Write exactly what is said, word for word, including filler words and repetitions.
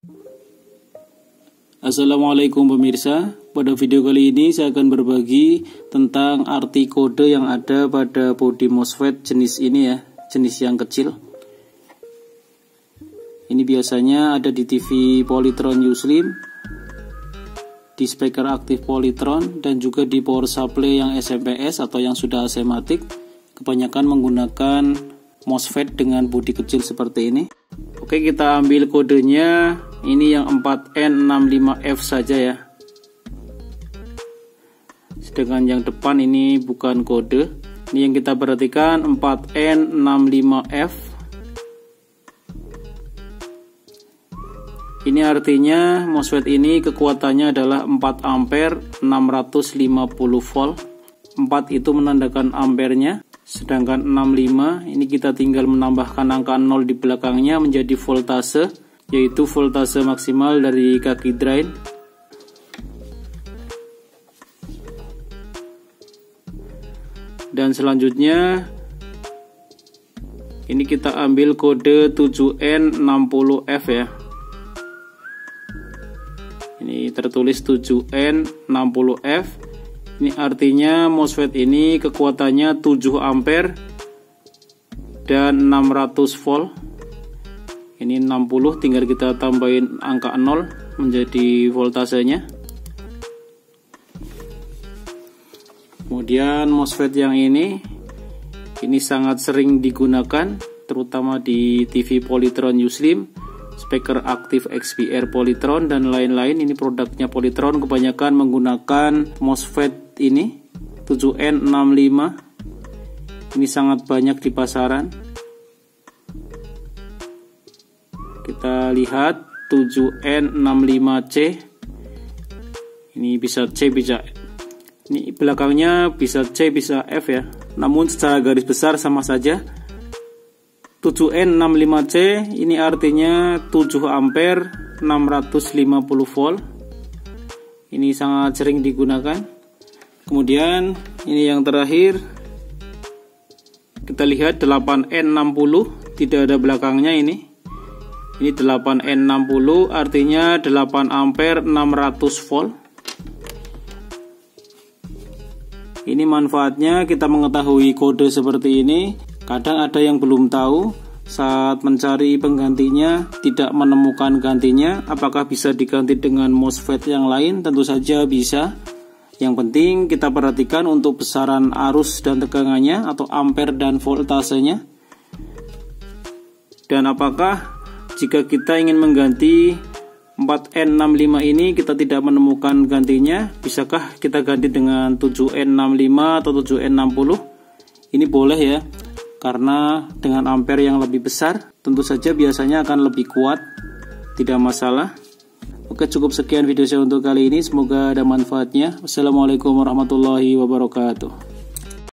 Assalamualaikum pemirsa, pada video kali ini saya akan berbagi tentang arti kode yang ada pada bodi MOSFET jenis ini ya, jenis yang kecil. Ini biasanya ada di T V Polytron U-Slim, di speaker aktif Polytron, dan juga di power supply yang S M P S atau yang sudah asematik. Kebanyakan menggunakan MOSFET dengan bodi kecil seperti ini. Oke, kita ambil kodenya. Ini yang empat N enam lima F saja ya. Sedangkan yang depan ini bukan kode. Ini yang kita perhatikan empat N enam lima F. Ini artinya MOSFET ini kekuatannya adalah empat ampere enam ratus lima puluh volt. empat itu menandakan ampernya. Sedangkan enam puluh lima ini kita tinggal menambahkan angka nol di belakangnya menjadi voltase, yaitu voltase maksimal dari kaki drain. Dan selanjutnya ini kita ambil kode tujuh N enam puluh F ya. Ini tertulis tujuh N enam puluh F. Ini artinya MOSFET ini kekuatannya tujuh ampere dan enam ratus volt. Ini enam puluh, tinggal kita tambahin angka nol menjadi voltasenya. Kemudian MOSFET yang ini ini sangat sering digunakan terutama di T V Polytron U-Slim, speaker aktif X P R Polytron dan lain-lain. Ini produknya Polytron, kebanyakan menggunakan MOSFET ini tujuh N enam puluh lima. Ini sangat banyak di pasaran. Kita lihat tujuh N enam puluh lima C. Ini bisa C, bisa ini belakangnya bisa C, bisa F ya. Namun secara garis besar sama saja. tujuh N enam puluh lima C ini artinya tujuh ampere enam ratus lima puluh volt. Ini sangat sering digunakan. Kemudian ini yang terakhir, kita lihat delapan N enam puluh, tidak ada belakangnya ini. Ini delapan N enam puluh artinya delapan ampere enam ratus volt. Ini manfaatnya kita mengetahui kode seperti ini. Kadang ada yang belum tahu saat mencari penggantinya, tidak menemukan gantinya. Apakah bisa diganti dengan MOSFET yang lain? Tentu saja bisa. Yang penting kita perhatikan untuk besaran arus dan tegangannya atau ampere dan voltasenya. Dan apakah jika kita ingin mengganti empat N enam puluh lima ini kita tidak menemukan gantinya, bisakah kita ganti dengan tujuh N enam puluh lima atau tujuh N enam puluh? Ini boleh ya, karena dengan ampere yang lebih besar tentu saja biasanya akan lebih kuat, tidak masalah. Oke, cukup sekian video saya untuk kali ini, semoga ada manfaatnya. Wassalamualaikum warahmatullahi wabarakatuh.